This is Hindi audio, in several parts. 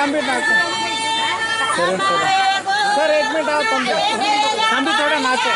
भी नाचो सर 1 मिनट आओ हम भी थोड़ा नाचो।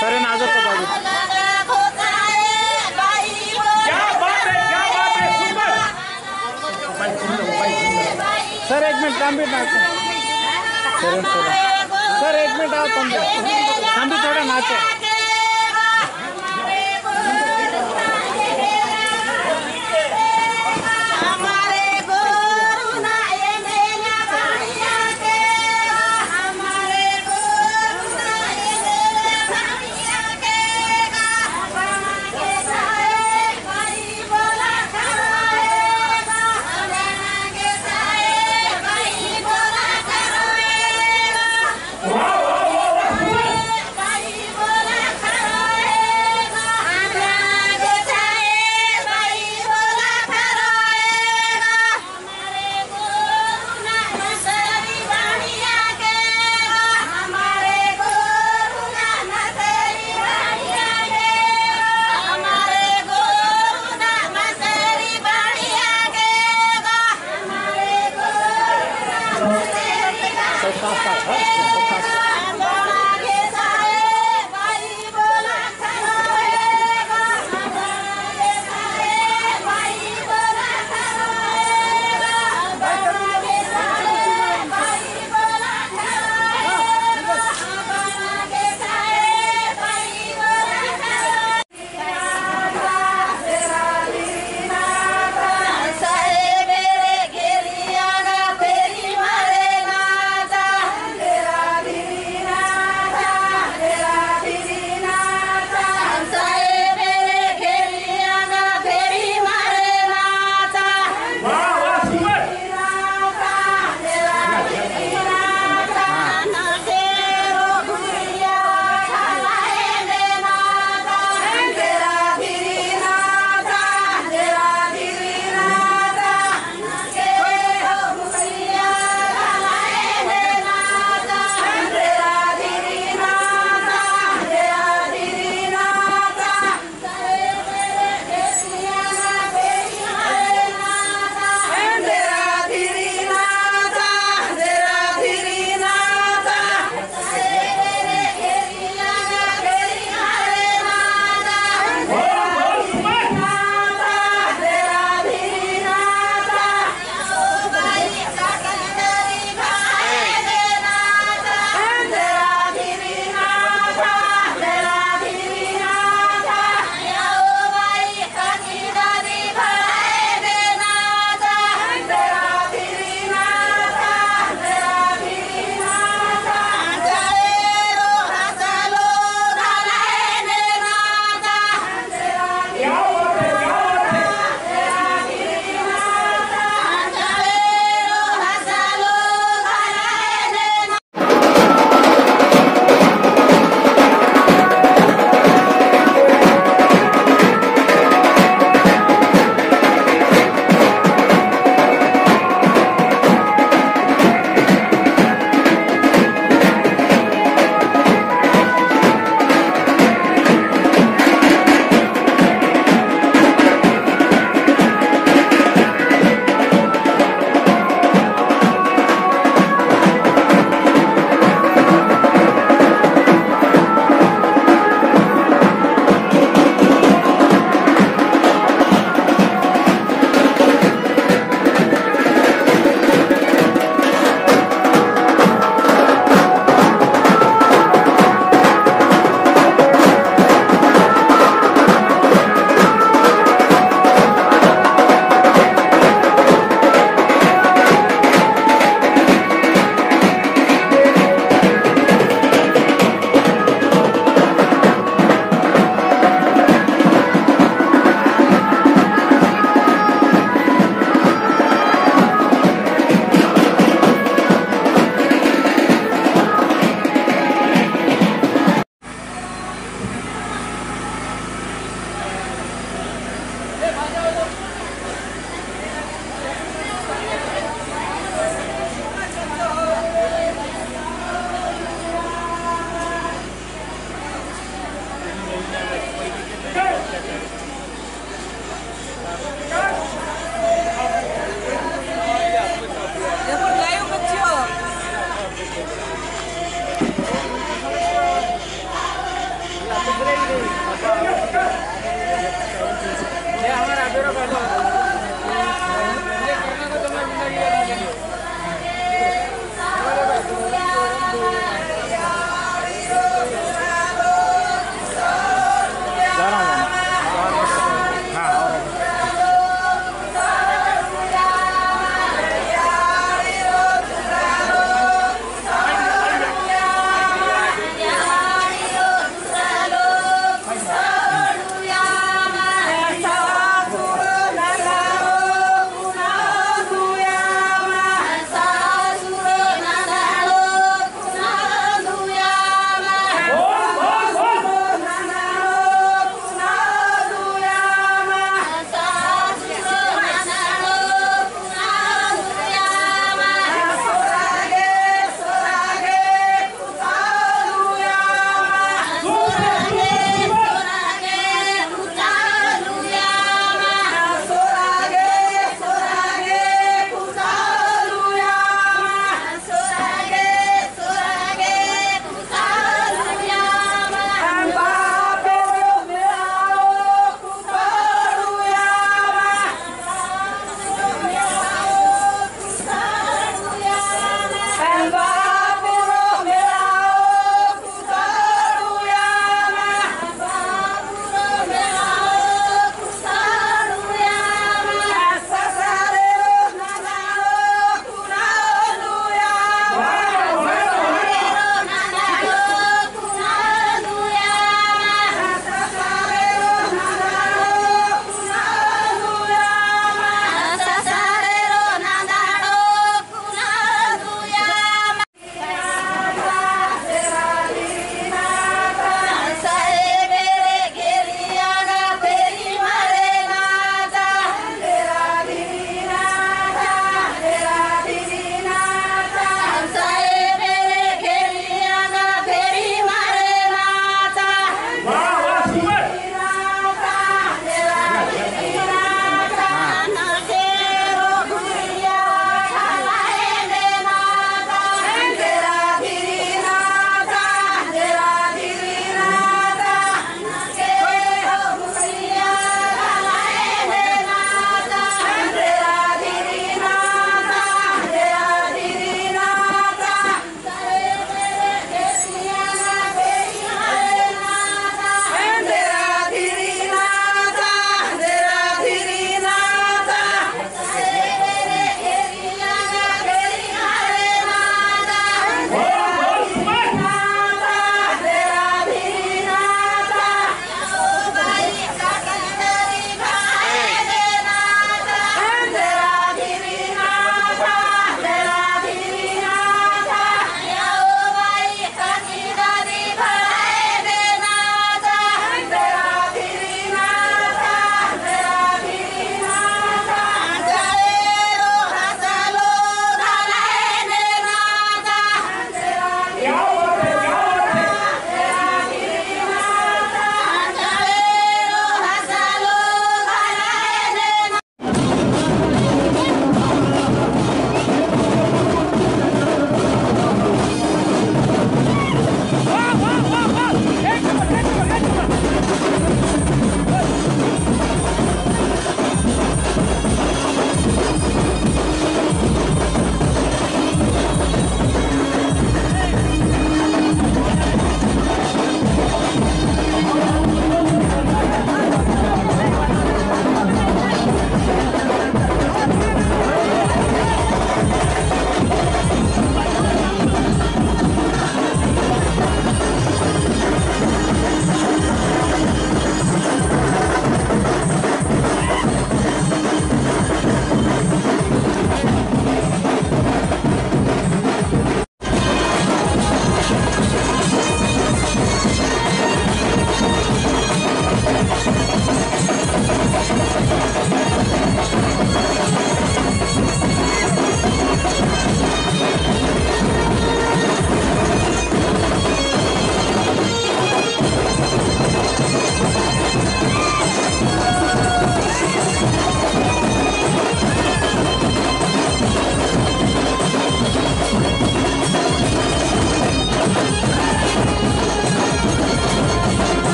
सर नाजर को बाजू क्या बात है सुपर। सर 1 मिनट काम भी नाचो सर 1 मिनट आओ तुम भी थोड़ा नाचो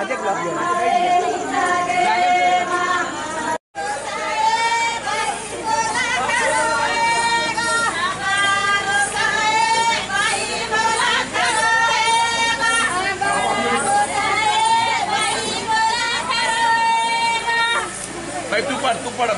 भाई तू पढ़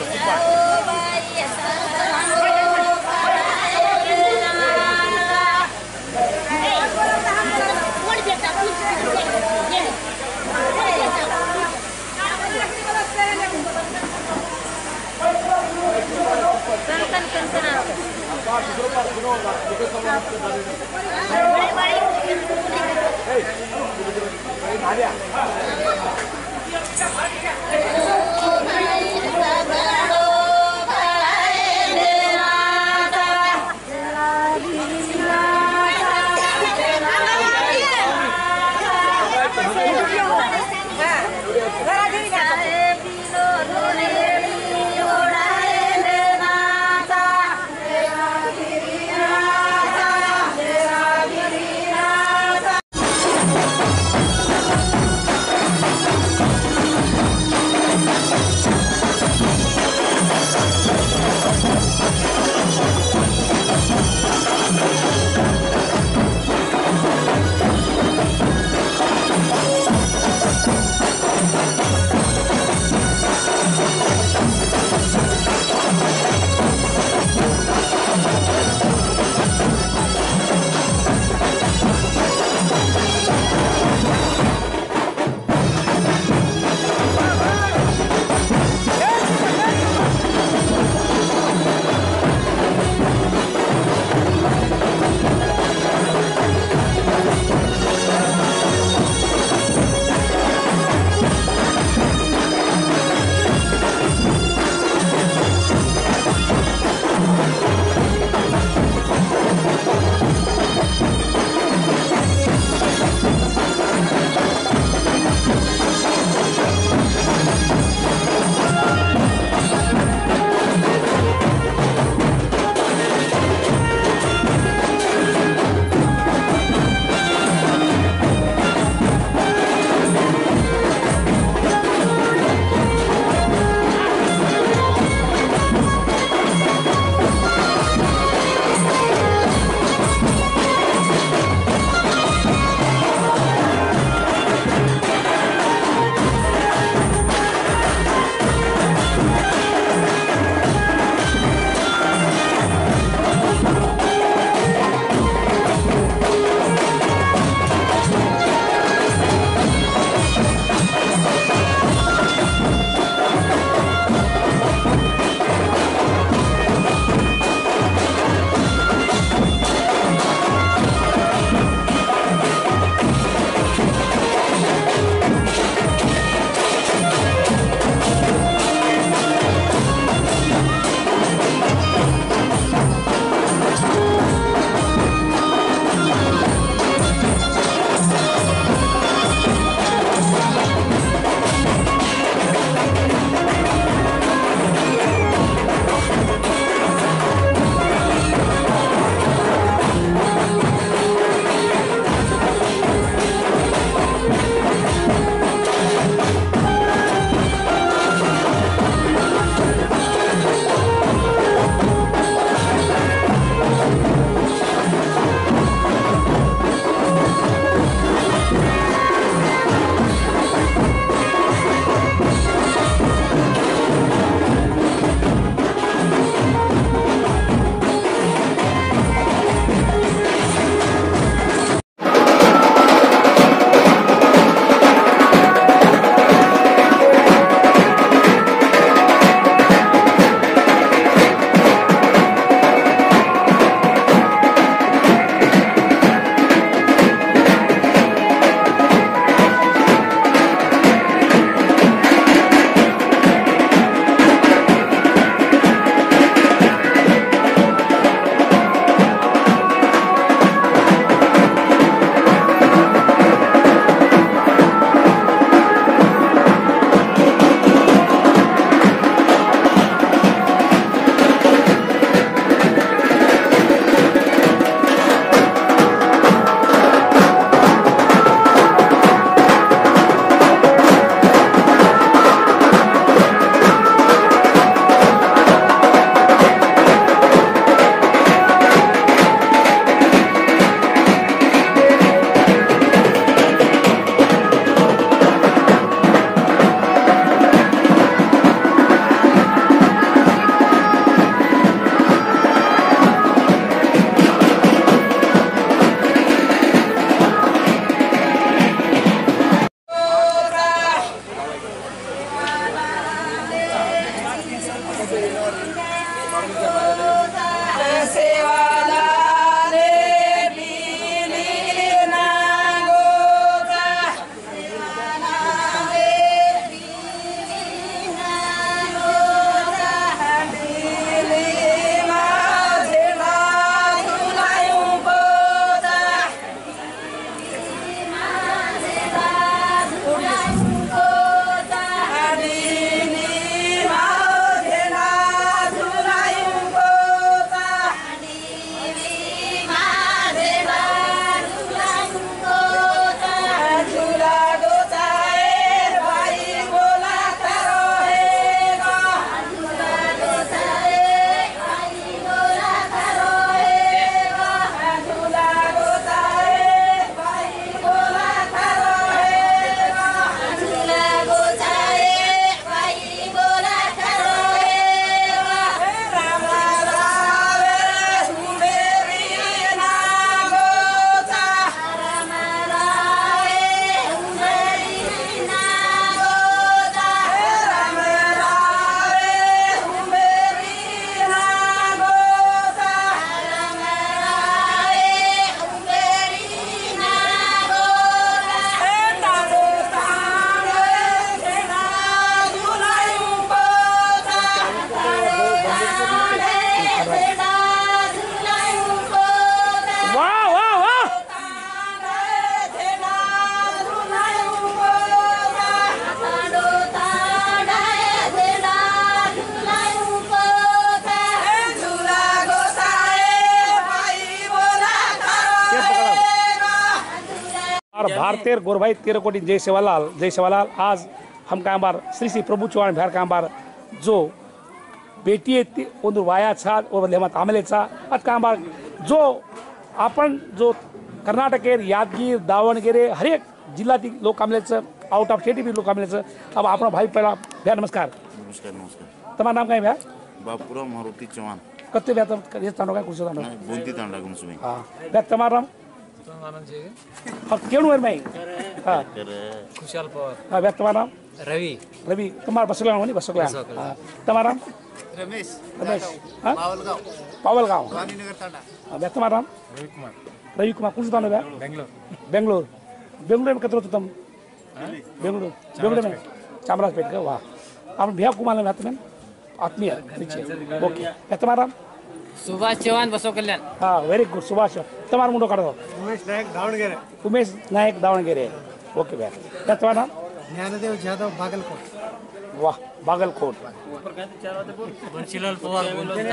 खातिर गोरभाई 13 कोटी जय सेवालाल आज हम कामबार श्री श्री प्रभु चव्हाण बिहार कामबार जो बेटी ಒಂದು ವಾಯಾचा ಒಬ್ಬ ಮತ ಆಮೇಲೆचा ಅದು कामबार जो आपण जो कर्नाटक यादगीर दावणगेरे हर एक जिल्ह्यातील लोक आमल्याचं आउट ऑफ स्टेट लोक आमल्याचं अब आपण भाई पहिला भैया नमस्कार नमस्कार नमस्कार तुम्हारा नाम काय भैया बापूराव मारुती चव्हाण कत्ते भैया तुम ये तांडो काय कुछ तांडो बोंती तांडा गुमसुमी हां भैया तुम्हारा नाम हाँ क्यों है मैं हाँ खुशाल पवार हाँ भैया तुम्हारा नाम रवि रवि तुम्हारा बसोगला नहीं बसोगला हाँ तुम्हारा नाम रमेश हाँ पावलगाव पावल गाँव गांधीनगर तांडा हाँ भैया तुम्हारा नाम रवि कुमार कुछ तांडो भैया बेंगलोर में कितना होता तुम बेंगलोर में चामराजपेट का वाह आप भैया कुमार में आते हैं आत्मीय ओके भैया तुम्हारा नाम सुभाष चव्हाण बसव कल्याण हाँ वेरी गुड सुभाष तुम्हारा मुंडो काढो उमेश नायक दावणगेरे ओके भैया भैया तुम्हारा नाम ज्ञानदेव जाधव बागलकोट वाह बागलकोट बंशीलाल पवार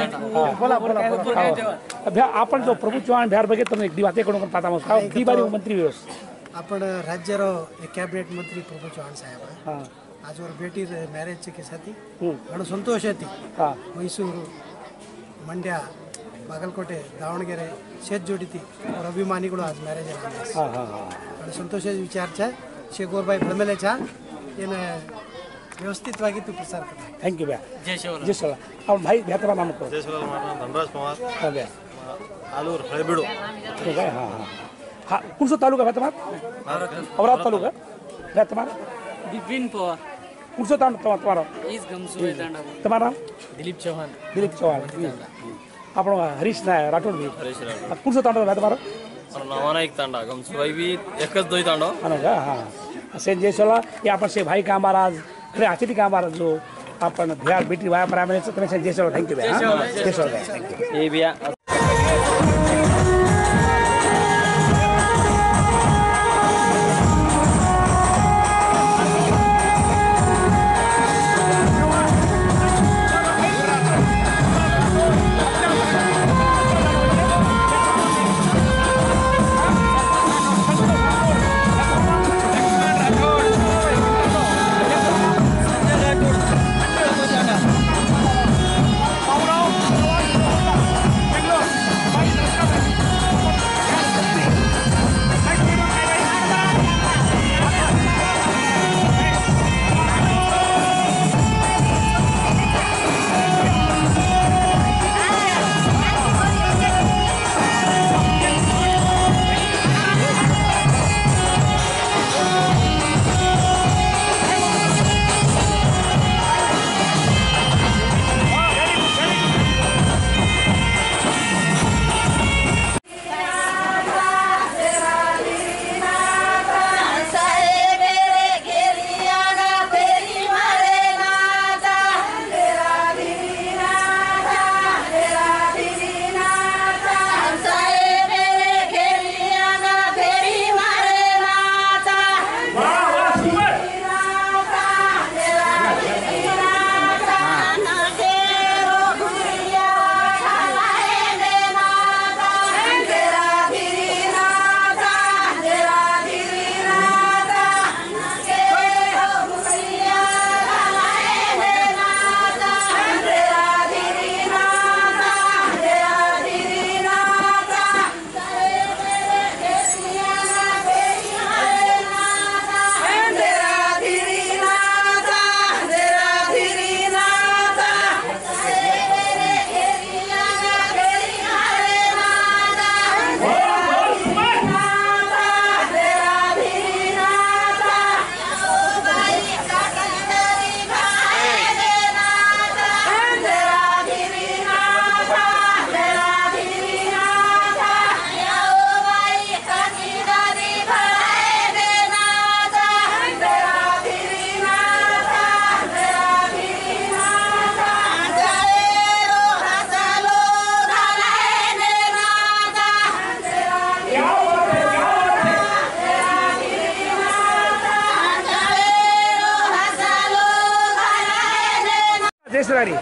भैया आपण जो प्रभू चव्हाण बिहार बघे तुम्ही एक दिवाते कडून पाहता मग का दी बारी मंत्री व्यवस्था आपण राज्यर कैबिनेट मंत्री प्रभु चव्हाण साहेब हाँ आज और बेटी मैरेज के साथी घणो संतोष है हाँ मैसूरू मंड्या बागलकोटे दावणगेरे शेत जोड़ी थी और अभिमानी आज मैरेज हाँ हाँ हाँ घणो संतोष विचार छे शेखोरभाई भड़मेले छा एने व्यवस्थितವಾಗಿ प्रसार करता थैंक यू भैया जय शिवराम जी सर अब भाई भैया तुम्हारा नाम को जय शिवलाल मारा धनराज पवार हाँ भैया आलूर हळेबीडू ठीक है हाँ हाँ हाँ कौन सा तालुका भैया तुम्हारा औराद तालुका भैया तुम्हारा विपिन पवार कौन सा तुम्हारा इस गमसुई तांडा तुम्हारा नाम दिलीप चौहान दिलीप चौहान आपण हरीश नाय राठोड भी कौन सा तांडो भैया तुम्हारा नावाना एक तांडा गमसुई भी एकच दोई तांडो का हाँ सेंट जयसोला ये आपण से भाई कामबार आज खरे अतिथी कामबार जो आपण बिहार बेटी भाया प्राइमरी तुम्हें सेंट जयसोला थैंक यू भैया जयसोला थैंक यू ये भैया जयसराडी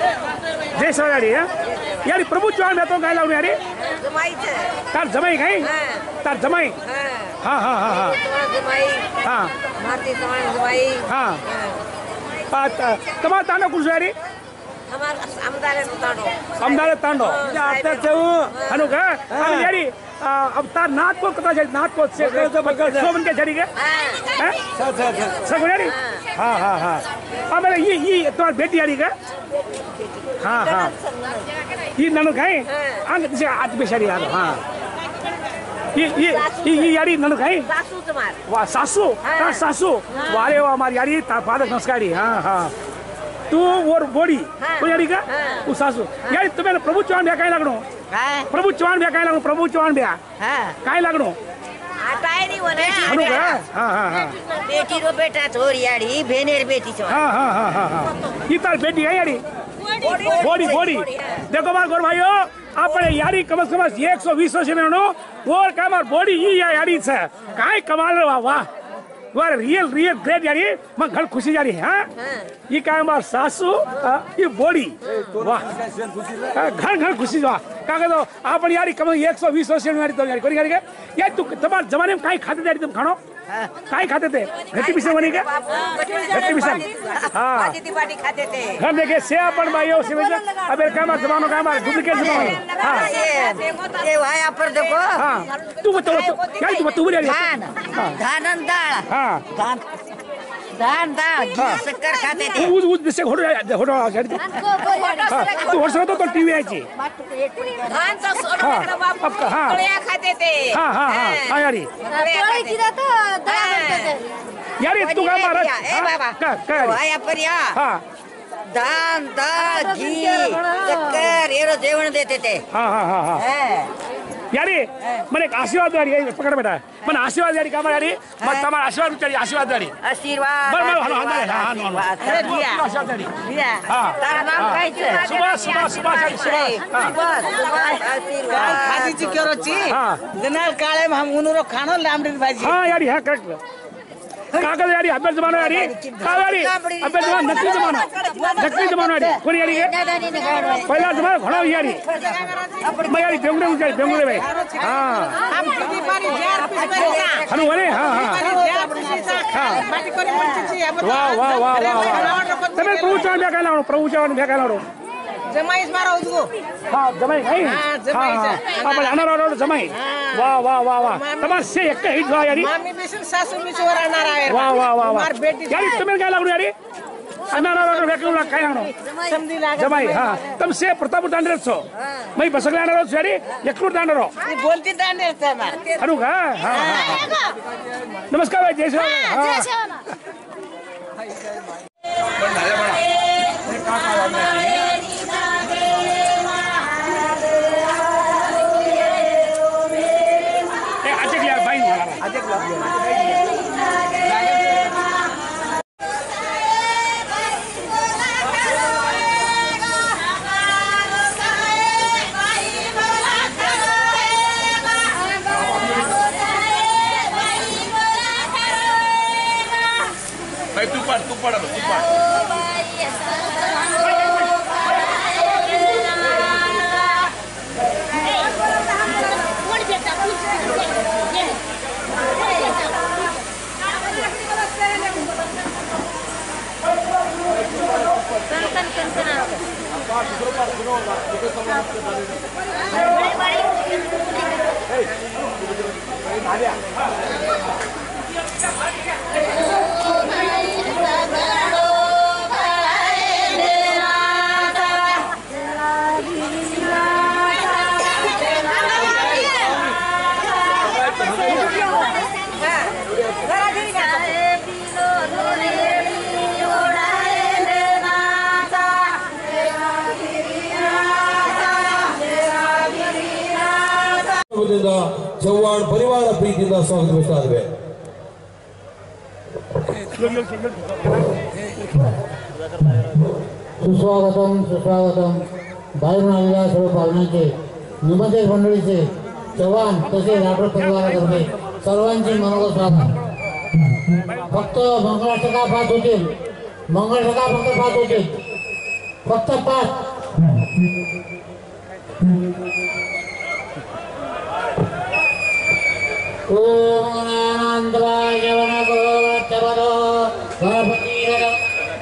जयसराडी हाँ प्रभु चव्हाण मैं तो गाय लाऊं यारी जमाई छे तार जमाई गई तार जमाई हाँ हाँ हाँ हाँ हाँ हाँ तुम्हारा तांडो कुछ यारी अमदारे तांडो हनु का अब यारी अब तार नाथ को कता जाए नाथ को से सोमन के जड़ी के हैं सब यारी हाँ हाँ हाँ अब ये तुम्हारी बेटी यारी का हाँ हाँ ये ननु खाए अंग से आज बेचारी यार हाँ ये यारी ननु खाए वाह सासू हाँ सासू वारे वाह हमारी यारी तापाद नमस्कारी हाँ हाँ तू और बॉडी वो यारी का वो सासू यारी तुम्हें प्रभु चौहान भैया कहीं लगनो प्रभु चौहान भैया कहीं लगनो प्रभु चौहान भैया कहीं लगनो हनु का हाँ हाँ हाँ बेटी रो बेटा छोरी यारी भेनेर बेटी छो हाँ हाँ हाँ हाँ हाँ ये तार बेटी है यारी बॉडी बॉडी देखो मार गोर भाइयों आपने यारी कम से कम 120 वर्ष में नो और कमाल बॉडी ये यारी से काय कमाल रे वाह वाह रियल रियल ग्रेट यारी मैं घर खुशी जा रही है हाँ ये काय मार सासू ये बॉडी वाह घर घर खुशी वाह क्या कहते हो आपने यारी कम 120 वर्ष में यारी तो यारी कोई यारी के यार तू तुम्हारे जमाने में काय खाते थे तुम खानो काय खाते थे घटी पिसे बनी के घटी पिसे हाँ खाते थे घर देखे से अपन भाइयों से वजह अब एक काम जमानो काम डुप्लीकेट जमानो हाँ ये वहाँ पर देखो हाँ तू बता क्या तू बोल रही धान धान दाल हाँ धान दाल घी शक्कर खाते थे उस दिशे घोड़ो घोड़ो हाँ तू होश तो टीवी आई थी धान तो हाँ खाते थे हाँ हाँ हाँ हाँ यारी यारी तू क्या मारा क्या क्या वहाँ पर हाँ धान दाल घी शक्कर ये जेवण देते थे हाँ हाँ हाँ हाँ यारी मैंने एक आशीर्वाद यारी पकड़ बेटा मैंने आशीर्वाद यारी काम यारी मैं तुम्हारा आशीर्वाद चाहिए आशीर्वाद यारी आशीर्वाद बर बर हाँ हाँ आशीर्वाद यारी हाँ तारा नाम काय छे सुबह सुबह सुबह सुबह आशीर्वाद खादी जी करो ची हाँ दिनाल काळे हम उनुरो खानो लामड़ी भाजी हाँ यारी हाँ करेक्ट कागज यारी अब्बे जमानो यारी का यारी अब्बे जमानो नकली जमानो यारी कौन यारी के पहला जमानो घणो यारी मैं यारी बेंगुले भाई हाँ हम की पानी जार पिसबे हनु वाले हाँ हाँ हाँ बाटी कोरी मंची छी अब वाह वाह वाह वाह तबे प्रभु चौहान भैया कहलाओ जमाई मारो उसको हाँ जमाई भाई हाँ जमाई हाँ अपन अनार जमाई वाह वाह वाह वाह तमार से एक हिट हुआ यारी मामी बिसन सासू मिचोरा नारायण वाह वाह वाह वाह मार बेटी यारी तुम्हें क्या लागू यारी अनार वेकला काय लागू समधी लागे जमाई हाँ तुम से प्रताप दांडर छो मैं बसगला दांडर छो यारी एकलूर दांडर हो ये बोलती दांडर से मार अनु का हाँ नमस्कार भाई जय श्री भाई तू पढ़ अब तू पढ़ ಚವ್ಹಾಣ್ ಪರಿವಾರ ಪ್ರೀತಿಯಿಂದ ಸ್ವಾಗತಿಸ್ತಾ ಇದ್ದೇವೆ. सुस्वागतम सुस्वागतम बाहेरून आलेल्या सर्व पाहुण्यांचे निमंत्रित मंडळीचे चव्हाण तसेच राठोड परिवारातर्फे सर्वांचे मनोगत स्वागत. फक्त मंगळाष्टका पाच होतील, मंगळाष्टका फक्त पाच होतील, फक्त पाच. ओम अनंतवाय वनगोवत्तवदो गणपतिरदो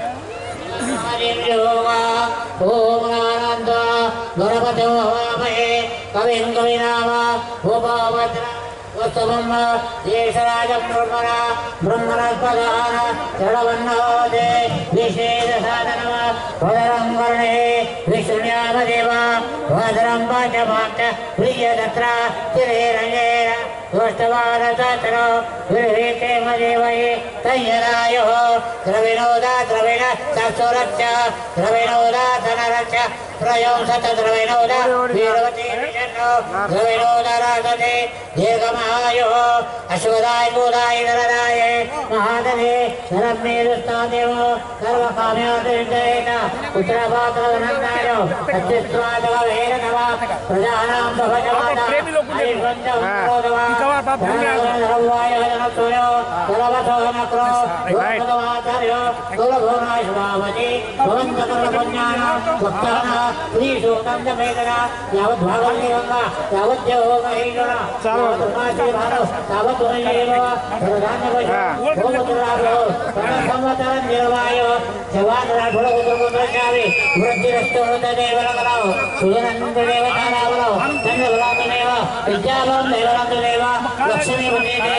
ओम अनंत गणपतो हवामहे कविं कविनाम उपवज्र वस्तुब्रह्म येषराजं ब्रह्मणस्पदान षडवन्नोदे विशेषसाधनम भद्रं कर्णे विष्णुयामदेव भद्रं वाचमाक्ष प्रियदत्रा तिरेरञ्जेन दोष्टवानतरो विर्हीते मदेवये तय्यरायोः द्रविणोदा द्रविण सत्सुरच्च द्रविणोदा धनरच्च प्रयोंसत द्रविणोदा वीरवती विषण्णो द्रविणोदा राजते दीर्घमायुः अश्वदाय गोदाय नरदाय महादने नरमेरुस्तादेव सर्वकाम्योदयेत उत्तरभाद्रवनन्दाय सत्यस्वादवेरनव प्रजानां भवजमाता लक्ष्मी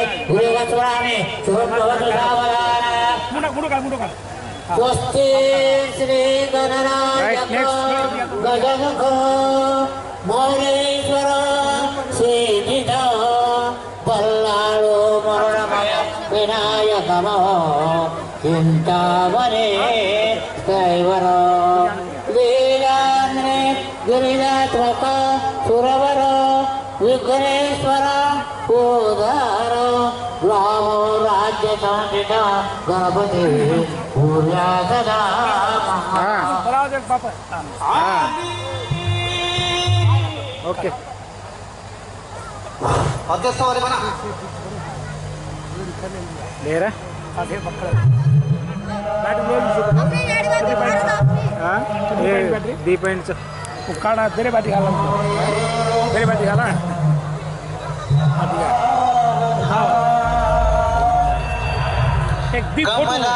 स्वस्ति श्री गणराज गजमुख मौलेश्वर श्रीजित पल्लाळु मरणमय विनायकम चिंतामणे कैवर लीलान्द्रे गिरिजात्मक सुरवर विघ्नेश्वर उदार रामो राज्य संचित गणपति पूर्या सदा ओके ले रहा दीपेंट उकाड़ा तेरे बाटी खाला तेरे बाटी खाला एक दी फोटो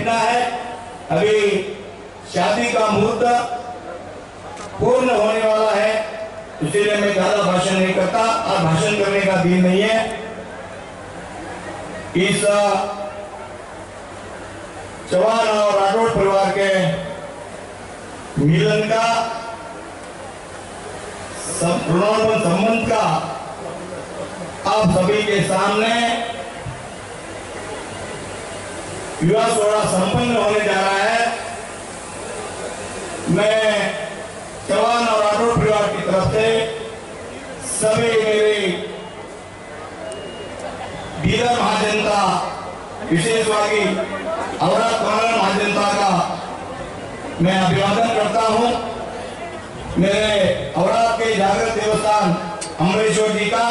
बैठना है। अभी शादी का मुहूर्त पूर्ण होने वाला है, इसलिए मैं ज्यादा भाषण नहीं करता और भाषण करने का दिन नहीं है। इस चौहान और राठौड़ परिवार के मिलन का ऋणानुबंध संबंध का आप सभी के सामने विवाह सोहरा संपन्न होने जा रहा है। मैं चौहान और राठौड़ परिवार की तरफ से सभी मेरे बीदर महाजनता, विशेषವಾಗಿ औरत कल्याण महाजनता का मैं अभिवादन करता हूं। मेरे औरत के जागृत देवस्थान अमरेश्वर जी का,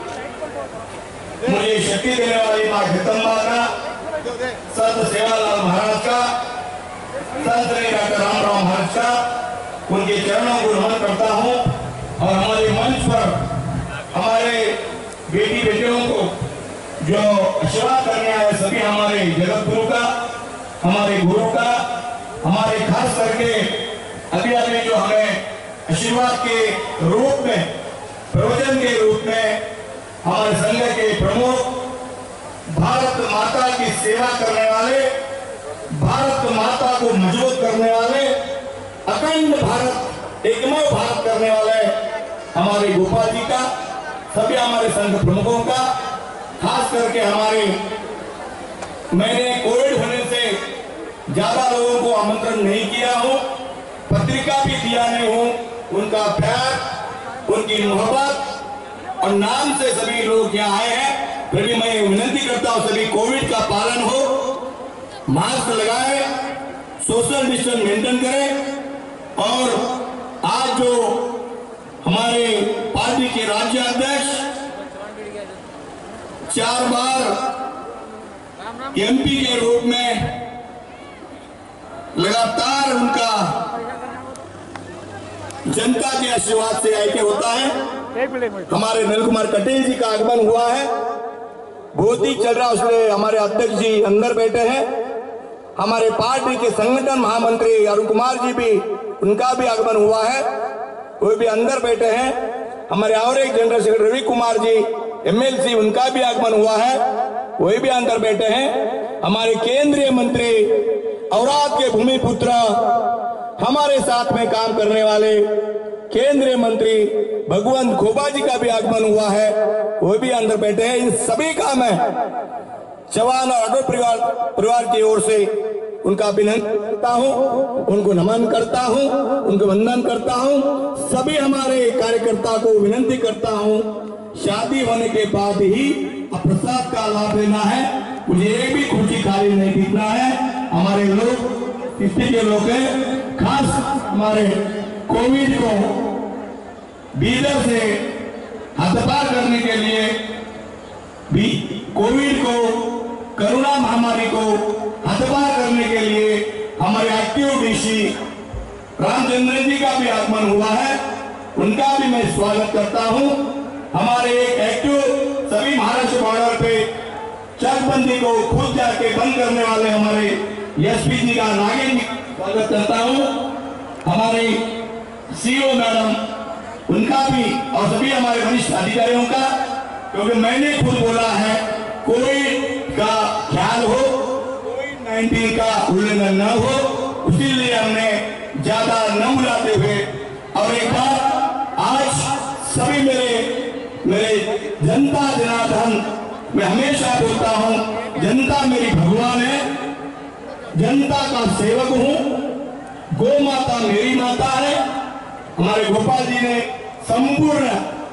मुझे शक्ति देने वाली माँ जगदम्बा का, संत सेवालाल महाराज का, संत डॉक्टर रामराव महाराज का, उनके चरणों को नमन करता हूं। और हमारे मंच पर हमारे बेटी बेटियों को जो आशीर्वाद करने आए सभी हमारे जगत गुरु का, हमारे गुरु का, हमारे खास करके अभी अभी जो हमें आशीर्वाद के रूप में, प्रवचन के रूप में हमारे संघ के प्रमुख, भारत माता की सेवा करने वाले, भारत माता को मजबूत करने वाले, अखंड भारत, एकमय भारत करने वाले हमारे गोपाल जी का, सभी हमारे संघ प्रमुखों का, खास करके हमारे, मैंने कोविड होने से ज्यादा लोगों को आमंत्रण नहीं किया हूं, पत्रिका भी दिया नहीं हूं। उनका प्यार, उनकी मोहब्बत और नाम से सभी लोग यहाँ आए हैं। फिर भी मैं विनती करता हूं सभी कोविड का पालन हो, मास्क लगाए, सोशल डिस्टेंस मेंटेन करें। और आज जो हमारे पार्टी के राज्य अध्यक्ष 4 बार एमपी के रूप में लगातार उनका जनता के आशीर्वाद से ऐसे होता है। हमारे नील कुमार कटेल जी का आगमन हुआ है, बहुत ही चल रहा, उसमें हमारे अध्यक्ष जी अंदर बैठे हैं। हमारे पार्टी के संगठन महामंत्री अरुण कुमार जी भी, उनका भी आगमन हुआ है, वो भी अंदर बैठे हैं। हमारे और एक general secretary Ravi Kumar ji MLC, उनका भी आगमन हुआ है, वही भी अंदर बैठे हैं। हमारे केंद्रीय मंत्री औरात के भूमि पुत्र, हमारे साथ में काम करने वाले केंद्रीय मंत्री भगवंत खोबा जी का भी आगमन हुआ है, वो भी अंदर बैठे हैं। इन सभी का मैं चौहान और राठौड़ परिवार की ओर से उनका अभिनंदन करता हूं, उनको नमन करता हूं, उनको वंदन करता हूं। सभी हमारे कार्यकर्ता को विनती करता हूं, शादी होने के बाद ही प्रसाद का लाभ लेना है, मुझे एक भी खुशी खाली नहीं दिखना है। हमारे लोग किसी के लोग हैं, खास हमारे कोविड को बीदर से हतपार करने के लिए भी, कोविड को, कोरोना महामारी को हतपार करने के लिए हमारे एक्टिव डीसी रामचंद्र जी का भी आगमन हुआ है, उनका भी मैं स्वागत करता हूं। हमारे एक एक्टिव सभी महाराष्ट्र बॉर्डर पे चकबंदी को खुद जाके बंद करने वाले हमारे एसपी जी का नागिन स्वागत करता हूं। हमारे सीओ मैडम, उनका भी, और सभी हमारे वरिष्ठ अधिकारियों का, क्योंकि मैंने खुद बोला है कोविड का ख्याल हो, कोविड-19 का उल्लंघन न हो, इसीलिए हमने ज्यादा न बुलाते हुए। और एक बार आज सभी मेरे जनता जनार्दन, मैं हमेशा बोलता हूं, जनता मेरी भगवान है, जनता का सेवक हूं, गौ माता मेरी माता है। हमारे गोपाल जी ने संपूर्ण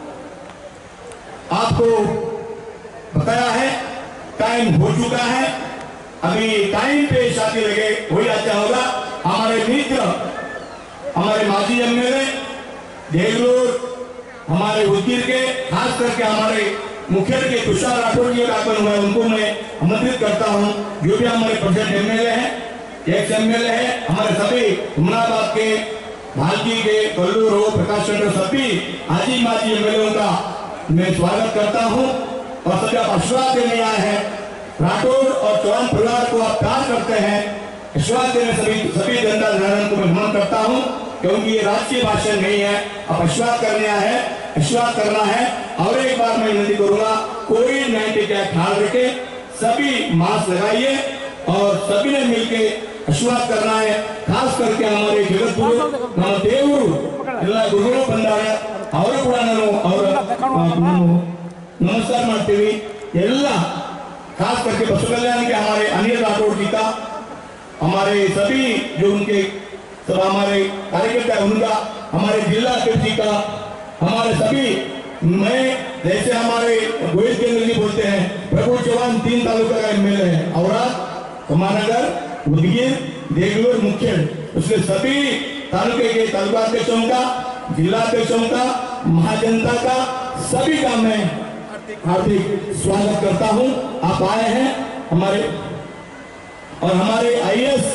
आपको बताया है, टाइम हो चुका है, अभी टाइम पे शादी लगे वही अच्छा होगा। हमारे मित्र, हमारे माजी एमएलए देगलूर, हमारे उदगीर के, खास करके हमारे मुखेड़ के तुषार राठौड़ जी का आगमन हुआ है, उनको मैं आमंत्रित करता हूं, जो भी हमारे प्रेसिडेंट एमएलए हैं, एक्स एमएलए है, हमारे सभी हुमनाबाद के, भालकी के, कल्लूर हो, प्रकाश चंद्र, सभी आजी माजी एमएलए का मैं स्वागत करता हूं। और सभी आप आशीर्वाद देने आए हैं, राठौड़ और चौहान परिवार को आप प्यार करते हैं, आशीर्वाद देने सभी जनता जनार्दन को मैं नमन करता हूं, क्योंकि ये राजकीय भाषण नहीं है। अब आशीर्वाद करना है। और एक बार मैं विनती करूंगा, कोविड-19 का ख्याल रखे, सभी मास्क लगाइए और सभी ने मिलके आशीर्वाद करना है। खास करके हमारे जगत गुरु ನಮ್ಮ ದೇವರು ಎಲ್ಲ ಗುರುಗಳು ಬಂದಾರೆ, ಅವರು ಕೂಡ ನಾನು नमस्कार ಮಾಡ್ತೀವಿ ಎಲ್ಲ। खास करके बसु कल्याण के हमारे अनिल राठौड़ जी का, हमारे सभी जो उनके सब हमारे कार्यकर्ता उनका, हमारे जिला अध्यक्ष जी का, हमारे सभी, मैं जैसे हमारे गोविंद केंद्र जी बोलते हैं, प्रभु चौहान 3 तालुका का एमएलए है, औरा, कुमारनगर, उदगीर, देगलूर, मुखेड़, उसके सभी तालुके के तालुका अध्यक्षों का, जिला अध्यक्षों का, महाजनता का, सभी का मैं हार्दिक स्वागत करता हूं। आप आए हैं हमारे, और हमारे आईएएस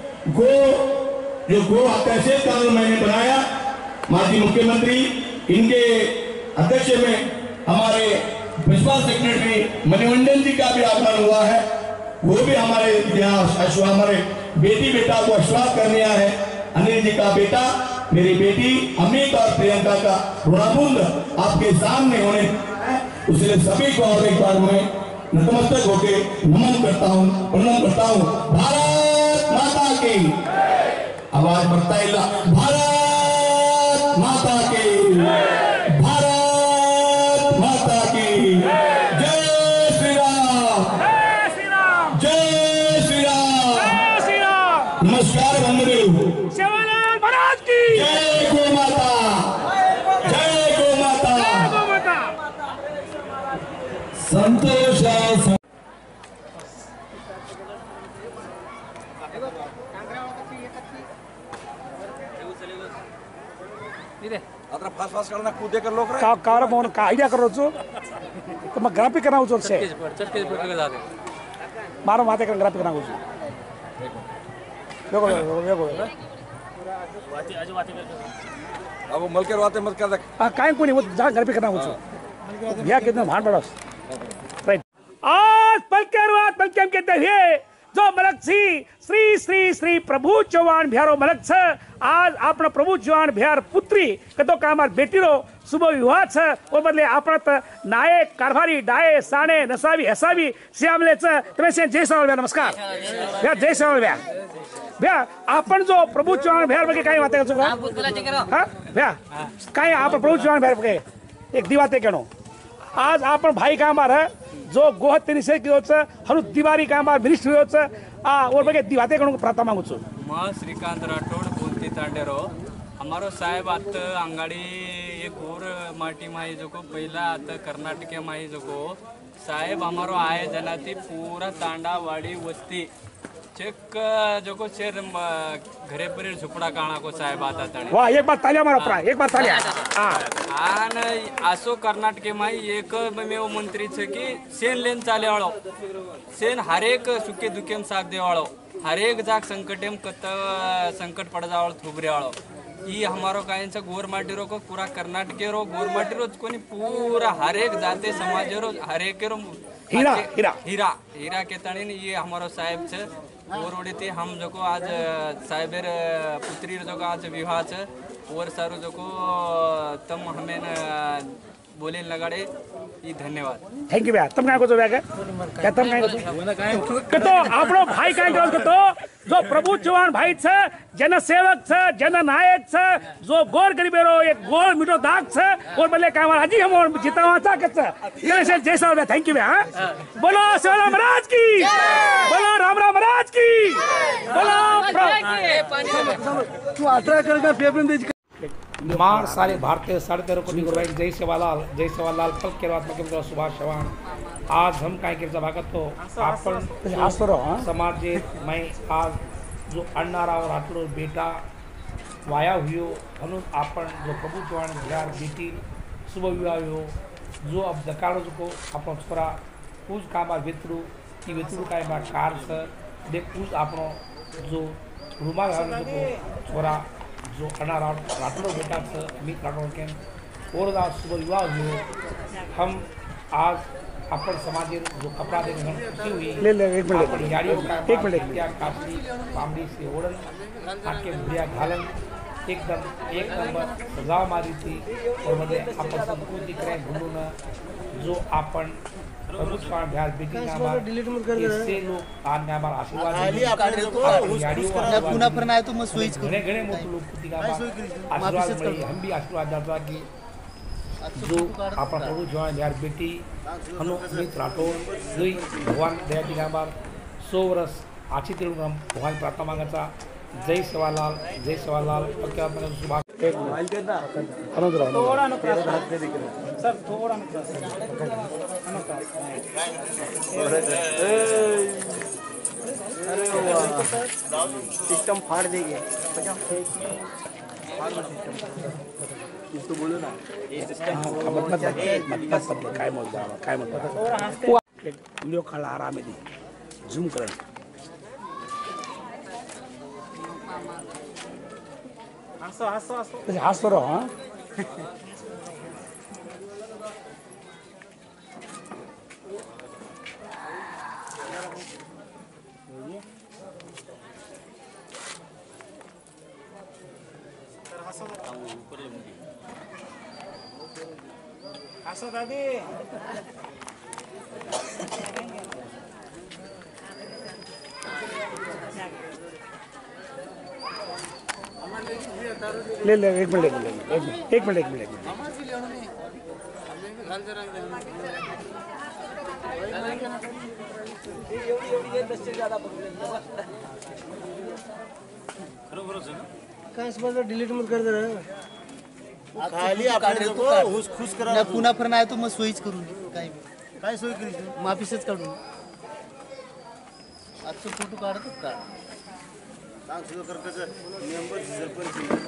जो गो तहसील कानून मैंने बनाया, माननीय मुख्यमंत्री इनके अध्यक्ष में हमारे प्रिंसिपल सेक्रेटरी मणिवंदन जी का भी आगमन हुआ है। वो भी हमारे बेटी बेटा को आशीर्वाद करने आए हैं। अनिल जी का बेटा, मेरी बेटी अमित और प्रियंका का ऋणाबुंद आपके सामने होने, उसलिए सभी को और एक बार मैं नतमस्तक होके नमन करता हूँ, प्रणाम करता हूँ। भारत माता की आवाज बढ़ता है, भारत माता की, भारत माता की जय श्री राम, जय श्री राम। नमस्कार बंधु, सेवालाल महाराज की जय गो माता, जय गो माता, संतोष। आइडिया करो तो मैं ग्राफिक करना हूँ से मारो माते कर ग्राफिक करना हूँ अब मलकेर वाते मत कर दे काहे को नहीं वो जहाँ ग्राफिक करना हूँ भैया कितना भान पड़ा राइट। आज पलके हम कहते हुए जो मलक श्री श्री श्री प्रभु चौहान भ्यारो मलक छ, आज अपना प्रभु चौहान भ्यार पुत्री कतो का हमार बेटी रो सुबह विवाह छ, और बदले अपना त नायक कारभारी डाये साणे नसावी हसावी श्यामले छ। तुम्हें से जय श्यामल भ्या, नमस्कार भ्या, जय श्यामल भ्या। भ्या आपण जो प्रभु चौहान भ्यार बगे काही वाते करछो हां भ्या, काही आपण प्रभु चौहान भ्यार बगे एक दिवाते केनो। आज आपण भाई का हमारा जो गोहत्य निषेध कियो छ, हरु दिवारी का हमार मिनिस्टर हुयो छ, और बगे दिवाते केनो प्रार्थना मांगू छु। मैं श्रीकांत राठौड़ बोलती तांडेरो हमारो साहेब आत अंगाड़ी एक और माटी माई जो को पहला आत कर्नाटक माई जो को साहेब हमारो आए जनाती पूरा तांडा वाड़ी वस्ती चेक जो को शेर घरे पर झुपड़ा काना को साहेब आता तणे। वाह, एक बार तालियां मारो अपना, एक बार तालियां। आन आसो कर्नाटक माई एक मेव मंत्री छे की सेन लेन चाले वाळो, सेन हरेक सुखे दुखेम साथ दे वाळो, हरेक जाग संकटेम कत संकट पड़ जावळ थुबरे वाळो। ये हमारो कायंचा गोरमाटी रो को पूरा कर्नाटक रो गोरमाटी रो कोनी पूरा हरेक जाते समाज रो हरेक रो हीरा हीरा हीरा हीरा के तणी ये हमारो साहेब छे और ओडीती हम जो को आज साहेबर पुत्री जो को आज विवाह छे और सारो जो को तम हमें बोले लगाड़े ये धन्यवाद। थैंक यू भैया। तुम काय को जो भैया क्या तुम काय को तो आपनो भाई काय को तो जो प्रभु चौहान भाई छ, जन सेवक छ, जन नायक छ, जो गोर गरीबेरो एक गोल मिठो दाग छ, और बल्ले काय हमारा जी हम जितावा चाहते छ। ये से जय साहब थैंक यू भैया। बोलो सेवालाल महाराज की, बोलो राम महाराज की, बोलो तू आत्रा करना पेपर मार सारे भारतीय 13.5 कोटी गुरुवाई जय सेवालाल पल के बाद सुभाष चौहान। आज हम काय के भागत तो आपण समाज मैं आज जो अण्णाराव राठौड़ बेटा वाया हुयो हनु आपण जो प्रभु चौहान भ्यार बेटी शुभ विवाह हुयो, जो अब दकाड़ो को आपण छोरा पूज कामा वेतरू की वेतरू काय बा कार से दे पूज आपनो जो रुमाल हाल जो छोरा जो अण्णाराव राठौड़ बेटा से अमित राठौड़ के और शुभ विवाह हुए। हम आज आपण समाजेर जो कपड़ा देखने खुशी हुई ले एक मिनट आपण याडियो त्या कापडी बांबडी सेवडन आके बुढ़िया घालन एकदम एक नंबर सजाव मारी थी और मध्ये आपण संस्कृती करे भूलून जो आपण प्रभुत्व बिहार बेटी से लोग आज हमारा आशीर्वाद पुन्हा फिर नाही तो मग सोयीच घणे घणे मोठे लोक आशीर्वाद मिळी हम भी आशीर्वाद दाता की जो आपण प्रभु जवान बिहार बेटी हनु मित राठोड जय भगवान दयाची गांबार 100 वर्ष आची तिरुग्राम भगवान प्रार्थना मागाचा जय सेवालाल पक्के आपल्याला शुभ एक थोड़ा अनुप्रास सर थोड़ा अनुप्रास अरे सिस्टम फाड़ देंगे तो बोलो ना काय म्हणतात व्हिडिओ काढला आरामध्ये झूम करणं हंसतो रहो हाँ हंसो दादी ले एक मिनट डिलीट मत कर दे खाली आपण खुश करा पुन्हा फिर नाही तो मग सोयीच करून काय सोयी करी माफीसच काढून आजचं फोटो काढतच का सांग सुद्धा कर कसं मेंबर सरपंच